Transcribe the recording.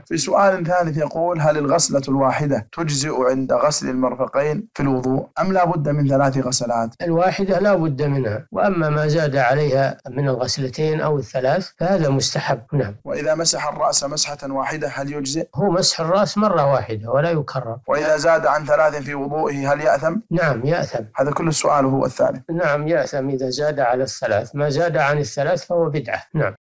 في سؤال ثالث يقول: هل الغسلة الواحدة تجزئ عند غسل المرفقين في الوضوء أم لا بد من 3 غسلات؟ الواحدة لا بد منها، وأما ما زاد عليها من الغسلتين أو الثلاث فهذا مستحب. نعم. وإذا مسح الرأس مسحة واحدة هل يجزئ؟ هو مسح الرأس مرة واحدة ولا يكرر. وإذا زاد عن 3 في وضوئه هل يأثم؟ نعم يأثم. هذا كل السؤال هو الثالث. نعم يأثم إذا زاد على الثلاث، ما زاد عن الثلاث فهو بدعة. نعم.